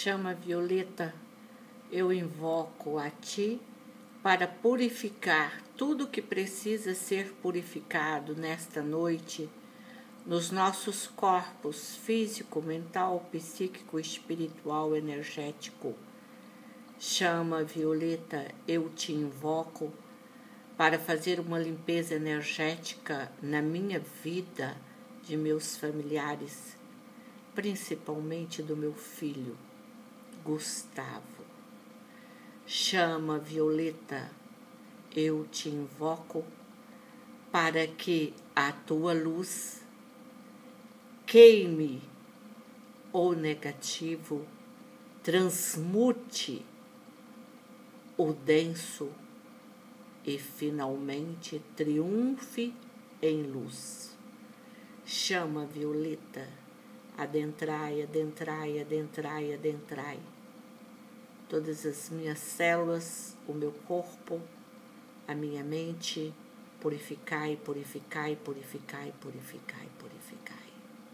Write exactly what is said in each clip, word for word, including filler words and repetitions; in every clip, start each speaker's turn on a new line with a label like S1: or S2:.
S1: Chama violeta, eu invoco a ti para purificar tudo que precisa ser purificado nesta noite, nos nossos corpos físico, mental, psíquico, espiritual, energético. Chama violeta, eu te invoco para fazer uma limpeza energética na minha vida, de meus familiares, principalmente do meu filho, Gustavo. Chama violeta, eu te invoco para que a tua luz queime o negativo, transmute o denso e finalmente triunfe em luz. Chama violeta, adentrai, adentrai, adentrai, adentrai. Todas as minhas células, o meu corpo, a minha mente, purificai, purificai, purificai, purificai, purificai.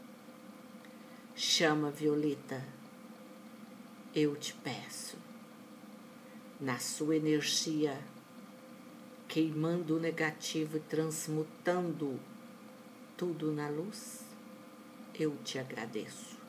S1: Chama violeta, eu te peço, na sua energia, queimando o negativo e transmutando tudo na luz, eu te agradeço.